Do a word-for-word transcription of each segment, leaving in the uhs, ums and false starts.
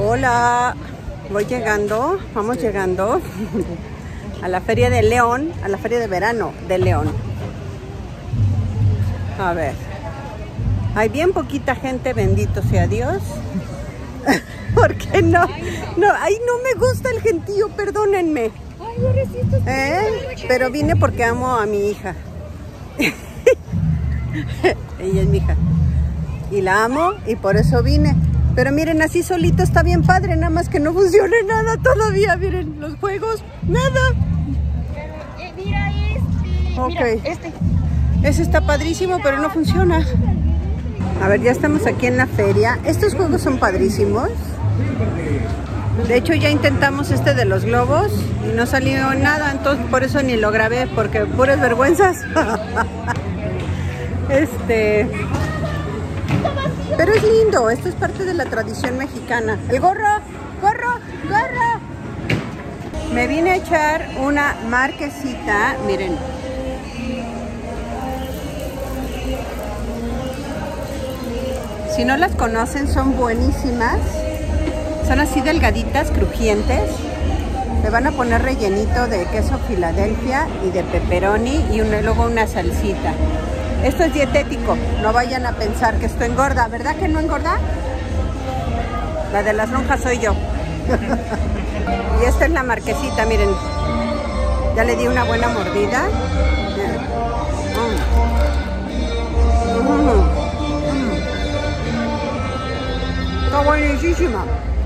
Hola, voy llegando, vamos llegando a la feria de León, a la feria de verano de León. A ver, hay bien poquita gente, bendito sea Dios. ¿Por qué no? No, ay, no me gusta el gentío, perdónenme. ¿Eh? Pero vine porque amo a mi hija. Ella es mi hija. Y la amo y por eso vine. Pero miren, así solito está bien padre, nada más que no funcione nada todavía. Miren, los juegos, nada. Pero, eh, mira este. Ok. Mira, este. Ese está padrísimo, pero no funciona. A ver, ya estamos aquí en la feria. Estos juegos son padrísimos. De hecho, ya intentamos este de los globos y no salió nada, entonces por eso ni lo grabé, porque puras vergüenzas. Este... Pero es lindo, esto es parte de la tradición mexicana. El gorro, gorro, gorro. Me vine a echar una marquesita, miren. Si no las conocen, son buenísimas. Son así delgaditas, crujientes. Le van a poner rellenito de queso Filadelfia y de pepperoni y una, luego una salsita. Esto es dietético, no vayan a pensar que esto engorda, ¿verdad que no engorda? La de las lonjas soy yo. Y esta es la marquesita, miren. Ya le di una buena mordida. Mm. Mm. Mm. Está buenísima.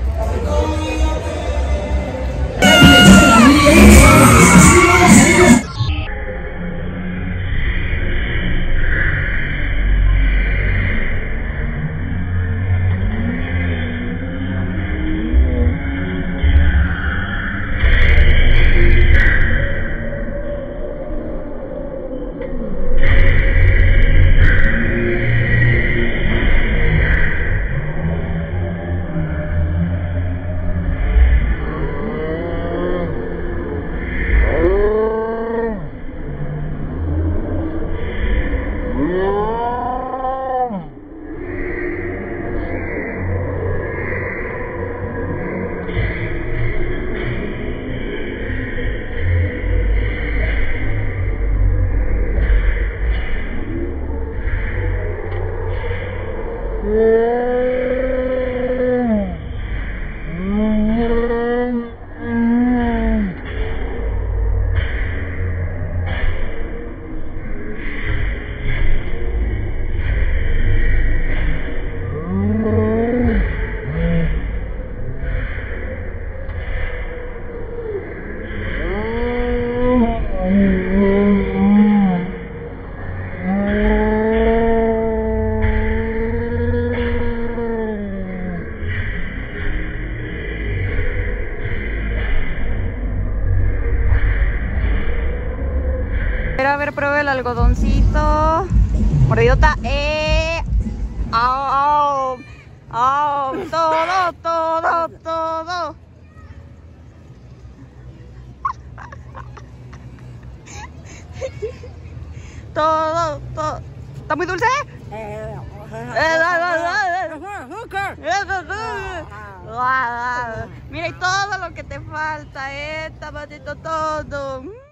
A ver, pruebe el algodoncito. Mordidota. Eh. Oh, oh, oh. Todo, todo, todo. Todo, todo. ¿Está muy dulce? Mira, y todo lo que te falta, eh. Tamatito todo.